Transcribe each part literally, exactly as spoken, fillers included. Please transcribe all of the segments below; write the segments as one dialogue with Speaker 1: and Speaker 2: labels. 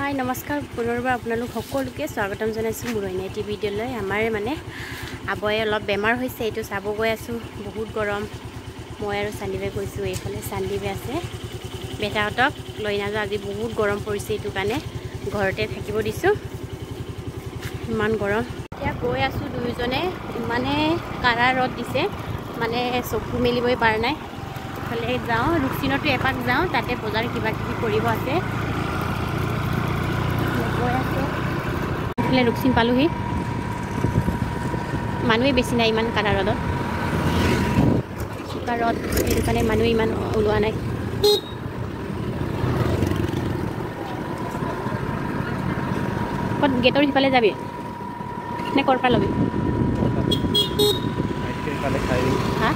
Speaker 1: हाय नमस्कार पुनर्बार आपनालोक सकलोके स्वागतम जनाइछु मोर अइन एटी भिडिओলৈ আমাৰ মানে আবয়ে অলপ বেমাৰ হৈছে এটো চাব গৈ আছো বহুত গৰম মই আৰু সান্দিবে গৈছো এইফালে সান্দিবে আছে বেটাহতক লৈ না আজি বহুত গৰম পৰিছে এটো কানে ঘৰতে থাকিব দিছো ইমান গৰম এতিয়া গৈ আছো দুইজনে মানে কাৰা ৰদ দিছে মানে চকু মেলিবই পাৰ নাই ফলে যাও ৰুক্সিনটো এপাক যাও তাতে বজাৰ কিবা কিবি কৰিব আছে रुक्सिन पालुही मानुहे बेसि ना इमान कारा रदत चुका रद एने मानुहे इमान ओलोआ नाय कत गेटर हिफाले जाबि ने करपा लबि हा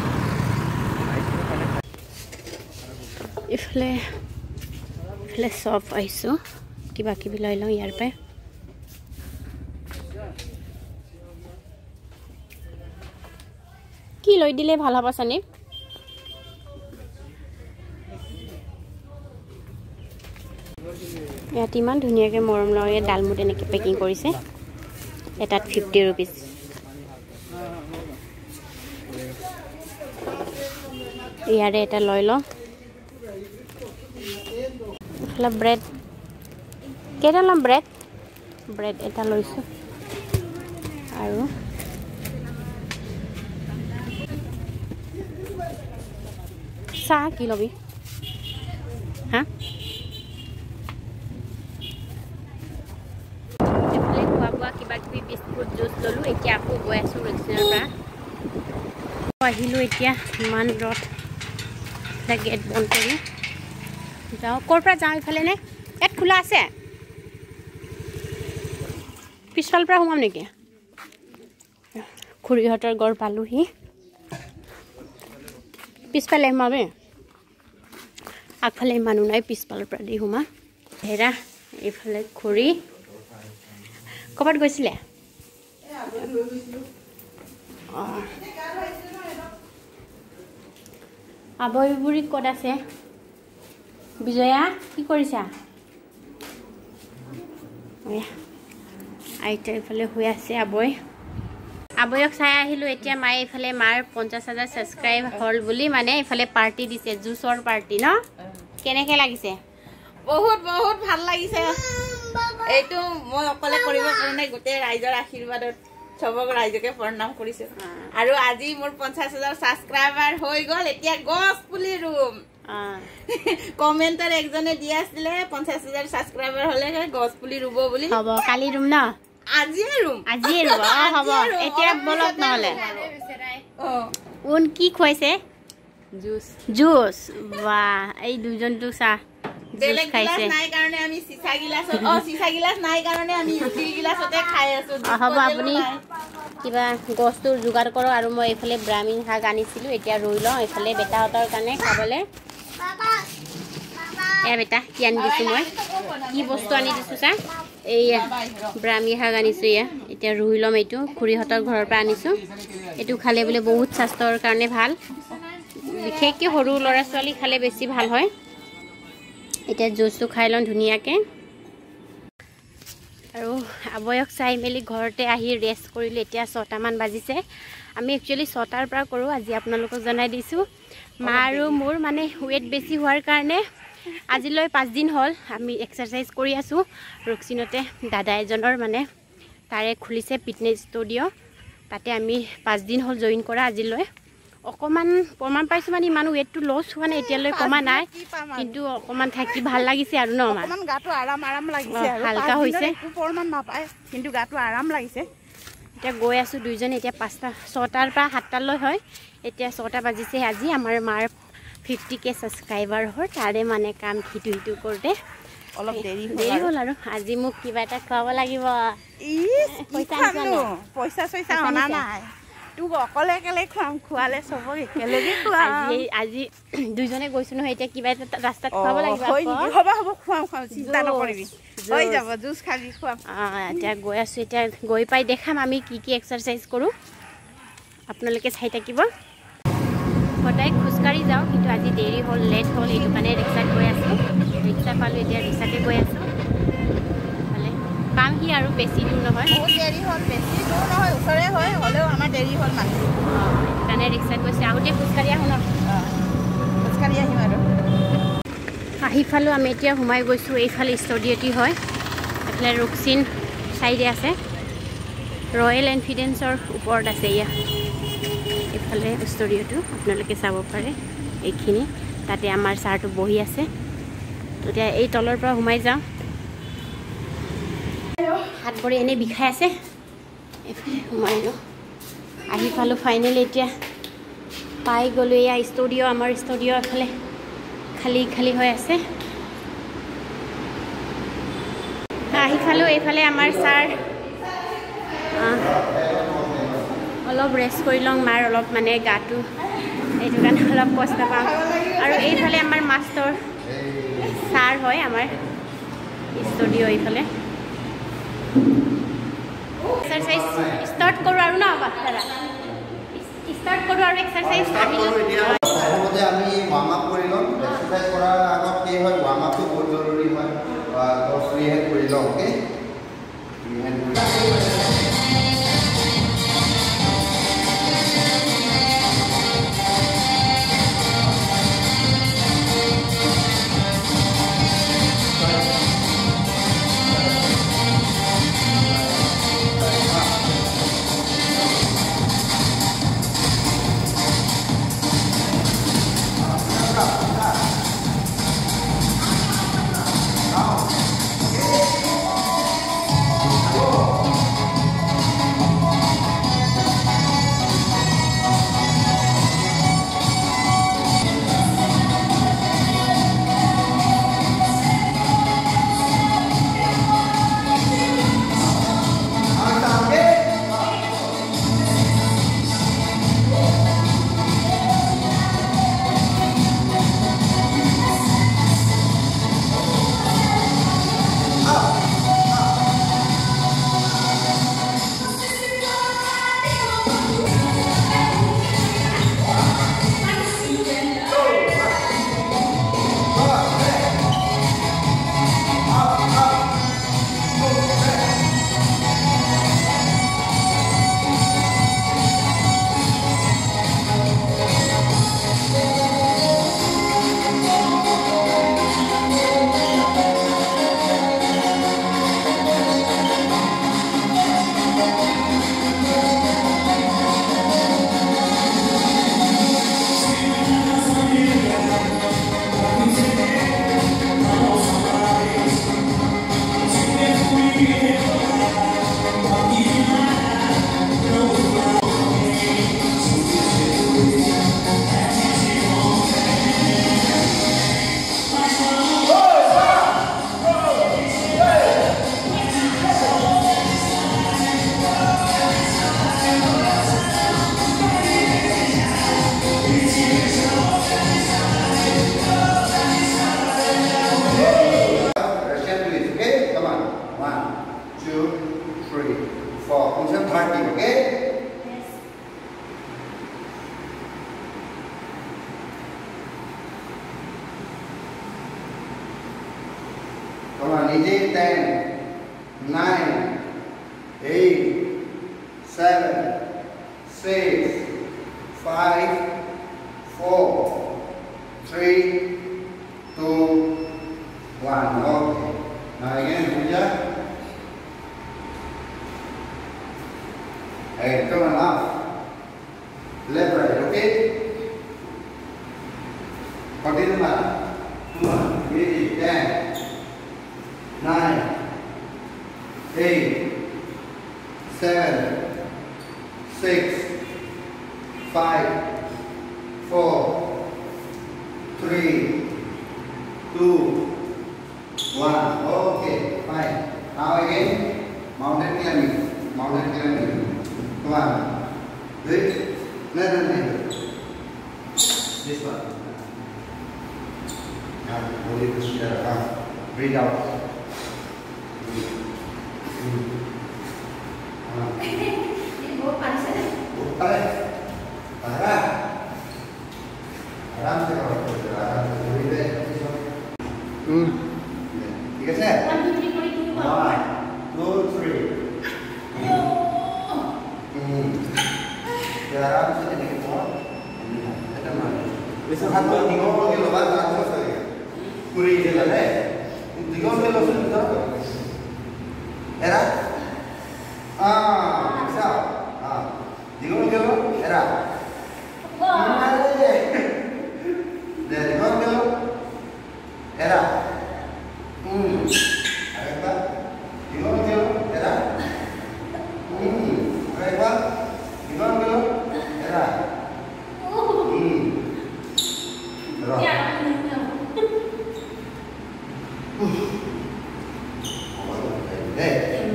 Speaker 1: इफले इफले सब आइसो किबा किबि लय लौ यार पे কি লৈ দিলে ভাল হ'ব সানি ইয়াত ইমান ধুনিয়াকে মৰম লগে ডালমুট এনেকে পেকিং কৰিছে এটাত fifty rupees ইয়াৰে এটা লৈ ল ফলা ব্ৰেড কেটা লম ব্ৰেড ব্ৰেড এটা লৈছো আৰু सा की लबी हाँ एफाले खुआ बुआ किबा किबि बिस्कुट जुस ललु एतिया आको गय आसु रुक्सिনৰ পৰা আহিলো এতিয়া মান ৰদ লা গেট বন্ধ কৰি যাও কৰ পৰা যাও ইফালে নে এট খোলা আছে পিছফাল পৰা সোমাম নেকি খুৰীহতৰ গৰ পালুহি পিছফালে সোমাবে আগফালে মানুহ নাই পিছফালৰ পৰা দি সোমা হেৰা এইফালে খুৰী কবাত গৈছিলে আবৈবুৰি ক'ত আছে বিজয়া কি কৰিছা আইতা এইফালে হৈ আছে আবৈ আবয়ক চাই আহিলো এতিয়া মাই ইফালে মাৰ পঞ্চাশ হাজাৰ সাবস্ক্রাইব হল বুলি মানে ইফালে পাৰ্টি দিছে জুসৰ পাৰ্টি ন কেনেকে লাগিছে
Speaker 2: বহুত বহুত ভাল লাগিছে এইটো মই অকলে কৰিব পৰা নাই গোটে ৰাইজৰ আশীৰ্বাদত সবক ৰাইজকে প্ৰণাম কৰিছো আৰু আজি মোৰ পঞ্চাশ হাজাৰ সাবস্ক্রাইবাৰ হৈ গল এতিয়া গছ পুলি ৰুম কমেন্টৰ একজনে দি আছিল পঞ্চাশ হাজাৰ সাবস্ক্রাইবাৰ হলে গছ পুলি ৰুব বুলি
Speaker 1: হ'ব কালি ৰুম ন
Speaker 2: আজি ৰুম
Speaker 1: আজি ৰুব হ'ব এতিয়া বলত নহলে
Speaker 2: অ
Speaker 1: উন কি খুৱাইছে
Speaker 2: জুস
Speaker 1: জুস বাহ এই দুজনটো চা
Speaker 2: বেলেগ গিলাস নাই কাৰণে আমি সিসা গিলাসত অ সিসা গিলাস নাই কাৰণে আমি ষ্টিল গিলাসতে খাই আছো
Speaker 1: হ'ব আপুনি কিবা গছটো যোগাৰ কৰক আৰু মই এইফালে ব্ৰাহ্মী শাক আনিছিলো এতিয়া ৰুই লওঁ এইফালে বেটাহতৰ কাৰণে খাবলে বাবা বাবা এ বেটা কি আনি দিছো মই কি বস্তু আনি দিছো চা এই ব্ৰাহ্মী শাক আনিছো ইয়া এতিয়া ৰুই লম এইটো খুৰীহতৰ ঘৰৰ পৰা আনিছো এইটো খালে বলে বহুত স্বাস্থ্যৰ কাৰণে ভাল বিশেষকৈ সৰু লৰা ছোৱালী খালে বেছি ভাল হয় এতিয়া জুসটো খাই লওঁ ধুনিয়াকে আৰু আবয়ক চাই মেলি ঘৰতে আহি ৰেষ্ট কৰিলে এতিয়া ছটা মান বাজিছে আমি একচুয়ালি ছটাৰ পৰা কৰো আজি আপোনালোকক জনাই দিছো মা আৰু মোৰ মানে ওয়েট বেছি হোৱাৰ কাৰণে আজিলৈ পাঁচ দিন হল আমি এক্সাৰসাইজ কৰি আছো ৰুক্সিনতে দাদা এজনৰ মানে তাৰে খুলিছে ফিটনেস ষ্টুডিও তাতে আমি পাঁচ দিন হল জয়েন কৰা আজিলৈ অকমান প্ৰমাণ পাইছো মানে ইমান ওয়েটটো লছ হোৱা নাই এতিয়ালৈ কমা নাই কিন্তু অকমান থাকি ভাল লাগিছে আৰু ন মা
Speaker 2: অকমান গাটো আৰাম আৰাম লাগিছে আৰু
Speaker 1: হালকা হৈছে
Speaker 2: একো প্ৰমাণ নাপায় কিন্তু গাটো আৰাম লাগিছে
Speaker 1: এতিয়া গৈ আছো দুইজন এতিয়া পাঁচটা ছটাৰ পৰা সাতটালৈ হয় এতিয়া ছটা বাজিছে আজি আমাৰ মাৰ fifty k সাবস্ক্রাইবার হৰ তাৰে মানে কাম হিটু হিটু কৰতে
Speaker 2: অলপ দেৰি
Speaker 1: দেৰি হ'ল আৰু আজি মোক কিবা এটা খাব লাগিব
Speaker 2: ইস পইচা আনো পইচা পইচা অনা নাই তুক অকলে কেলে খাম খোৱালে সবক একেলগে খোৱা
Speaker 1: আজি আজি দুইজনে গৈছো ন এতিয়া কিবা এটা ৰাস্তাত খাব লাগিব
Speaker 2: হ'ব হ'ব খুৱাম খুৱাম চিন্তা নকৰিবি হৈ যাব জুস খাবি খুৱাম
Speaker 1: এতিয়া গৈ আছো এতিয়া গৈ পাই দেখাম আমি কি কি এক্সাৰসাইজ কৰো আপোনালোকে চাই থাকিব সদায় খুচকাৰি যাওঁ কিন্তু আজি দেৰি হ'ল লেট হ'ল এইটো কাৰণে ৰিক্সাত গৈ আছোঁ ৰিক্সা পালোঁ এতিয়া ৰিক্সাতে গৈ আছোঁ আৰু বেছি দূৰ নহয়
Speaker 2: বহুত দেৰি হ'ল বেছি দূৰ নহয় ওচৰে হয় হ'লেও আমাৰ দেৰি হ'ল মানে
Speaker 1: সেইকাৰণে ৰিক্সাত গৈছে আগতে খোজকাঢ়ি আহোঁ ন
Speaker 2: খোজকাঢ়ি আহিম আৰু
Speaker 1: আহি পালোঁ আমি এতিয়া সোমাই গৈছোঁ এইফালে ষ্টুডিঅ'টি হয় এইফালে ৰুকচিন চাইডে আছে ৰয়েল এনফিডেন্সৰ ওপৰত আছে এয়া এইফালে ষ্টুডিঅ'টো আপোনালোকে চাব পাৰে এইখিনি তাতে আমাৰ ছাৰটো বহি আছে এতিয়া এই তলৰ পৰা সোমাই যাওঁ হাত ভৰি এনেই বিষাই আছে এইফালে সোমাই লওঁ আহি পালোঁ ফাইনেলি এতিয়া পাই গ'লোঁ এয়া ষ্টুডিঅ' আমাৰ ষ্টুডিঅ' এফালে খালী খালী হৈ আছে আহি পালোঁ এইফালে আমাৰ ছাৰ অলপ ৰেষ্ট কৰি লওঁ মাৰ অলপ মানে গাটো এইটো কাৰণে অলপ কষ্ট পাওঁ আৰু এইফালে আমাৰ মাষ্টৰ ছাৰ হয় আমাৰ ষ্টুডিঅ' এইফালে এক্সাৰচাইজ ষ্টাৰ্ট কৰোঁ আৰু ন বাচ্চাৰা ষ্টাৰ্ট কৰোঁ আৰু এক্সাৰচাইজ
Speaker 3: প্ৰথমতে আমি ৱাৰ্ম আপ কৰি লওঁ এক্সাৰচাইজ কৰাৰ আগত কি হয় ৱাৰ্ম আপটো বহুত জৰুৰী হয় ফ্ৰী হেণ্ড কৰি লওঁ okay free hand Come on, easy. ten, nine, eight, seven, six, five, four, three, two, one. Okay. Now again, Puja. Hey, come on, up. Left, right, okay? Continue now. Come on, easy. ten. Nine, eight, seven, six, five, four, three, two, one. Okay, fine. Now again, mountain climbing. Mountain climbing. Come on. This, no, no, no. This one. Now, hold it together. Breathe out. Hmm. Tiga set. One, two, three. হাতটো দীঘলকৈ ল'বা তাৰপিছত ঘূৰি দিলা দে দীঘলকৈ ল'চোন এৰা Ah, bisa. Ah, digo que lo era. Madre. De digo que lo era. Hmm. Apa? Digo que lo era. Hmm. Apa? Digo que lo era. Hmm. Terus. Ya. Eh.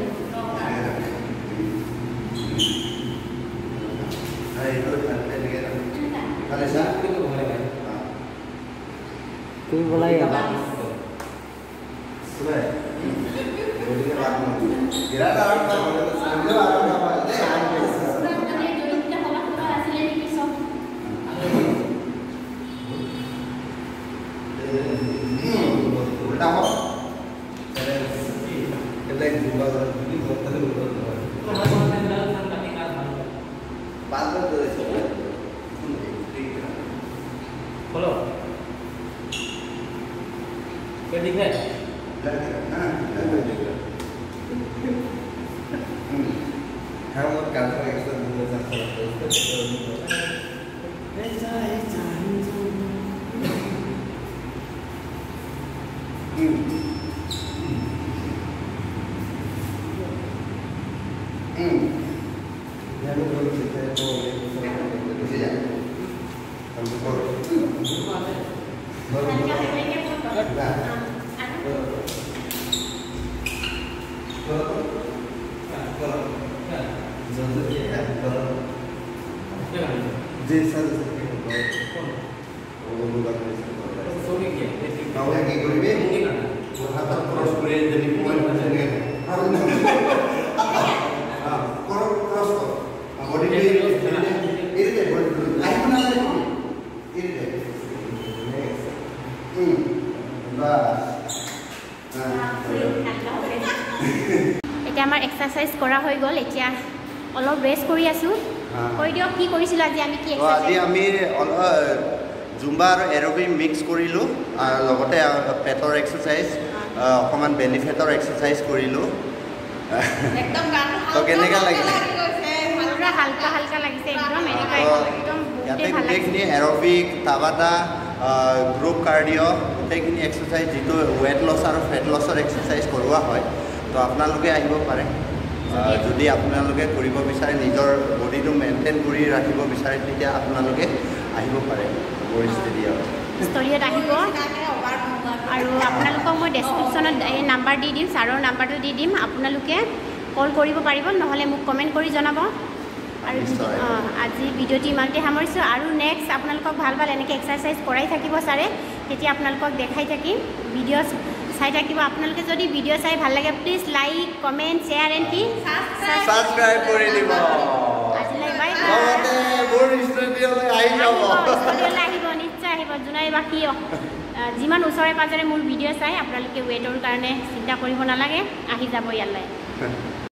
Speaker 4: Kau mulai ya?
Speaker 3: Sudah. Jadi kan aku. Kira dalam kalau sambil aku apa? Pertama. Kita jumpa lagi hotel dulu. Pantas tu.
Speaker 4: Follow. Pending है
Speaker 3: हम लोग cancer action में सकते
Speaker 1: এতিয়া আমাৰ exercise কৰা হৈ গ'ল এতিয়া অলপ ৰেষ্ট কৰি আছো কৈ দিও কি কৰিছিল আজি আমি কি এক্সাৰসাইজ
Speaker 3: আজি আমি জুম্বা আৰু এৰোবিক মিক্স কৰিলো আৰু লগতে পেটৰ এক্সাৰসাইজ অকমান বেলি ফেটৰ এক্সাৰসাইজ কৰিলো
Speaker 2: একদম গান
Speaker 3: তো কেনেকা লাগিছে
Speaker 1: পুৰা হালকা হালকা লাগিছে একদম এনেকা একদম
Speaker 3: ইয়াতে গোটেইখিনি এৰোবিক তাবাটা গ্ৰুপ কাৰ্ডিঅ গোটেইখিনি এক্সাৰসাইজ যিটো ৱেট লছ আৰু ফেট লছৰ এক্সাৰসাইজ কৰোৱা হয় তো আপোনালোকে আহিব পাৰে যদি আপোনালোকে কৰিব বিচাৰে নিজৰ বডিটো মেইনটেইন কৰি ৰাখিব বিচাৰে তেতিয়া আপোনালোকে আহিব পাৰে ষ্টেডিয়াম
Speaker 1: ষ্টৰিয়াত আহিব আৰু আপোনালোকক মই ডেছক্ৰিপশ্যনত এই নাম্বাৰ দি দিম ছাৰৰ নাম্বাৰটো দি দিম আপোনালোকে কল কৰিব পাৰিব নহ'লে মোক কমেণ্ট কৰি জনাব আৰু আজি ভিডিঅ'টি ইমানতে সামৰিছোঁ আৰু নেক্সট আপোনালোকক ভাল ভাল এনেকৈ এক্সাৰচাইজ কৰাই থাকিব ছাৰে তেতিয়া আপোনালোকক দেখাই থাকিম ভিডিঅ' চাই থাকিব আপোনালোকে যদি ভিডিঅ' চাই ভাল লাগে please like comment share and কি
Speaker 3: ছাবস্ক্ৰাইব কৰি দিব
Speaker 1: আজিলৈ বাই
Speaker 3: লগতে মোৰ ষ্টুডিঅ'লৈ আহি যাব
Speaker 1: ষ্টুডিঅ'লৈ আহিব নিশ্চয় আহিব যোনাই বা কি যিমান ওচৰে পাজৰে মোৰ ভিডিঅ' চাই আপোনালোকে ৱেটৰ কাৰণে চিন্তা কৰিব নালাগে আহি যাব ইয়ালৈ